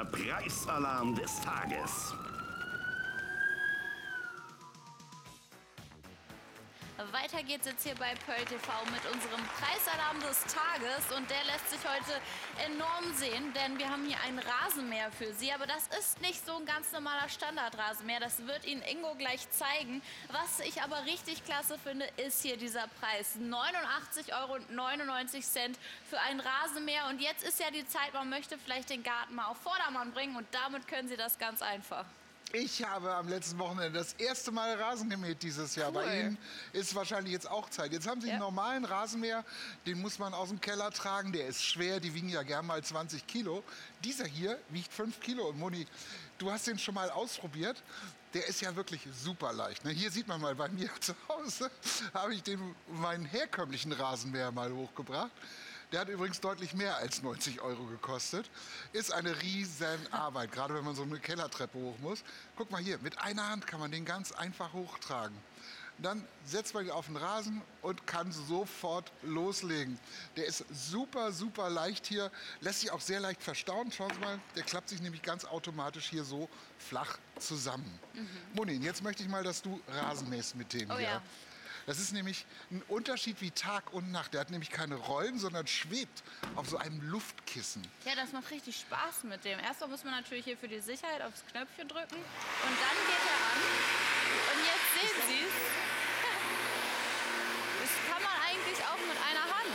Preisalarm des Tages. Weiter geht's jetzt hier bei Pearl TV mit unserem Preisalarm des Tages und der lässt sich heute enorm sehen, denn wir haben hier ein Rasenmäher für Sie, aber das ist nicht so ein ganz normaler Standardrasenmäher, das wird Ihnen Ingo gleich zeigen. Was ich aber richtig klasse finde, ist hier dieser Preis, 89,99 € für einen Rasenmäher und jetzt ist ja die Zeit, man möchte vielleicht den Garten mal auf Vordermann bringen und damit können Sie das ganz einfach. Ich habe am letzten Wochenende das erste Mal Rasen gemäht dieses Jahr. Cool. Bei Ihnen ist wahrscheinlich jetzt auch Zeit. Jetzt haben Sie einen normalen Rasenmäher, den muss man aus dem Keller tragen. Der ist schwer, die wiegen ja gern mal 20 Kilo. Dieser hier wiegt 5 Kilo. Und Moni, du hast den schon mal ausprobiert. Der ist ja wirklich super leicht. Ne? Hier sieht man mal, bei mir zu Hause habe ich meinen herkömmlichen Rasenmäher mal hochgebracht. Der hat übrigens deutlich mehr als 90 € gekostet. Ist eine riesen Arbeit, gerade wenn man so eine Kellertreppe hoch muss. Guck mal hier, mit einer Hand kann man den ganz einfach hochtragen. Dann setzt man ihn auf den Rasen und kann sofort loslegen. Der ist super, super leicht hier, lässt sich auch sehr leicht verstauen. Schauen Sie mal, der klappt sich nämlich ganz automatisch hier so flach zusammen. Moni, jetzt möchte ich mal, dass du Rasen mähst mit dem hier. Ja. Das ist nämlich ein Unterschied wie Tag und Nacht. Der hat nämlich keine Rollen, sondern schwebt auf so einem Luftkissen. Ja, das macht richtig Spaß mit dem. Erstmal muss man natürlich hier für die Sicherheit aufs Knöpfchen drücken und dann geht er an. Und jetzt sehen Sie es. Das kann man eigentlich auch mit einer Hand.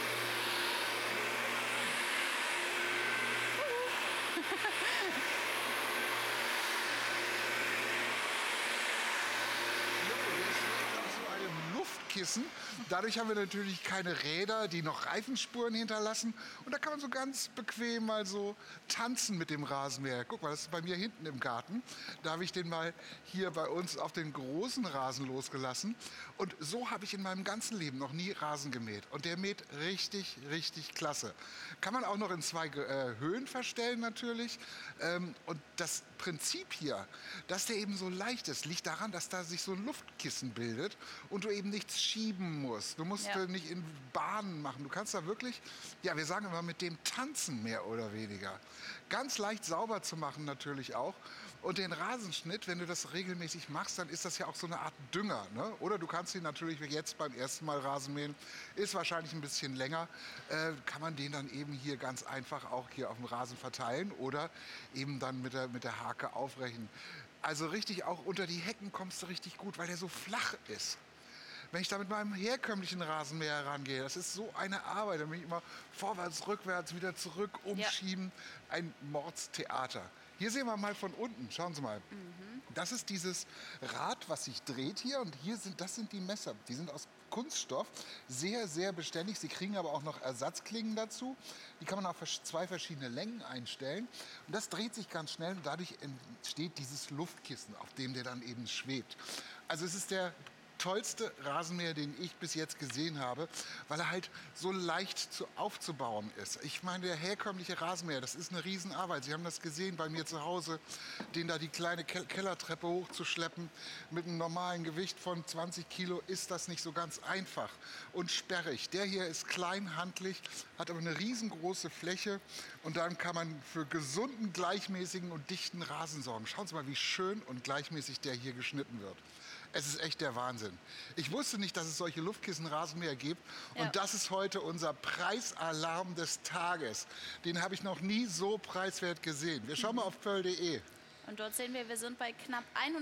Luftkissen. Dadurch haben wir natürlich keine Räder, die noch Reifenspuren hinterlassen. Und da kann man so ganz bequem mal so tanzen mit dem Rasenmäher. Guck mal, das ist bei mir hinten im Garten. Da habe ich den mal hier bei uns auf den großen Rasen losgelassen. Und so habe ich in meinem ganzen Leben noch nie Rasen gemäht. Und der mäht richtig, richtig klasse. Kann man auch noch in 2 Höhen verstellen natürlich. Und das Prinzip hier, dass der eben so leicht ist, liegt daran, dass da sich so ein Luftkissen bildet und du eben nichts schieben musst. Du musst nicht in Bahnen machen. Du kannst da wirklich, ja, wir sagen immer mit dem tanzen mehr oder weniger. Ganz leicht sauber zu machen natürlich auch. Und den Rasenschnitt, wenn du das regelmäßig machst, dann ist das ja auch so eine Art Dünger. Ne? Oder du kannst ihn natürlich jetzt beim ersten Mal Rasenmähen, ist wahrscheinlich ein bisschen länger, kann man den dann eben hier ganz einfach auch hier auf dem Rasen verteilen oder eben dann mit der Hake aufrechen. Also richtig auch unter die Hecken kommst du richtig gut, weil der so flach ist. Wenn ich da mit meinem herkömmlichen Rasenmäher rangehe, das ist so eine Arbeit. Da bin ich immer vorwärts, rückwärts, wieder zurück, umschieben. Ja. Ein Mordstheater. Hier sehen wir mal von unten, schauen Sie mal. Das ist dieses Rad, was sich dreht hier und das sind die Messer. Die sind aus Kunststoff, sehr, sehr beständig. Sie kriegen aber auch noch Ersatzklingen dazu. Die kann man auf 2 verschiedene Längen einstellen. Und das dreht sich ganz schnell und dadurch entsteht dieses Luftkissen, auf dem der dann eben schwebt. Also es ist der tollste Rasenmäher, den ich bis jetzt gesehen habe, weil er halt so leicht aufzubauen ist. Ich meine, der herkömmliche Rasenmäher, das ist eine Riesenarbeit. Sie haben das gesehen bei mir zu Hause, den da die kleine Kellertreppe hochzuschleppen. Mit einem normalen Gewicht von 20 Kilo ist das nicht so ganz einfach und sperrig. Der hier ist klein, handlich, hat aber eine riesengroße Fläche und dann kann man für gesunden, gleichmäßigen und dichten Rasen sorgen. Schauen Sie mal, wie schön und gleichmäßig der hier geschnitten wird. Es ist echt der Wahnsinn. Ich wusste nicht, dass es solche Luftkissen-Rasenmäher gibt. Ja. Und das ist heute unser Preisalarm des Tages. Den habe ich noch nie so preiswert gesehen. Wir schauen mal auf pearl.de. Und dort sehen wir sind bei knapp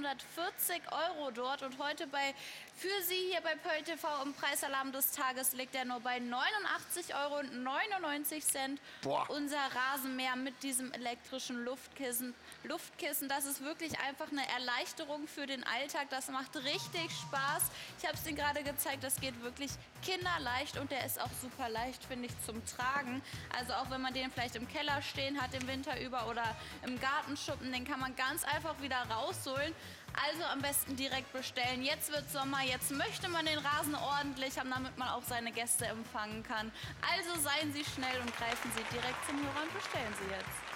140 € dort. Und heute für Sie hier bei Pearl TV im Preisalarm des Tages liegt er nur bei 89,99 €. Boah. Unser Rasenmäher mit diesem elektrischen Luftkissen. Das ist wirklich einfach eine Erleichterung für den Alltag. Das macht richtig Spaß. Ich habe es Ihnen gerade gezeigt, das geht wirklich kinderleicht und der ist auch super leicht, finde ich, zum Tragen. Also auch wenn man den vielleicht im Keller stehen hat im Winter über oder im Gartenschuppen, den kann man ganz einfach wieder rausholen. Also am besten direkt bestellen. Jetzt wird Sommer, jetzt möchte man den Rasen ordentlich haben, damit man auch seine Gäste empfangen kann. Also seien Sie schnell und greifen Sie direkt zum Hörer und bestellen Sie jetzt.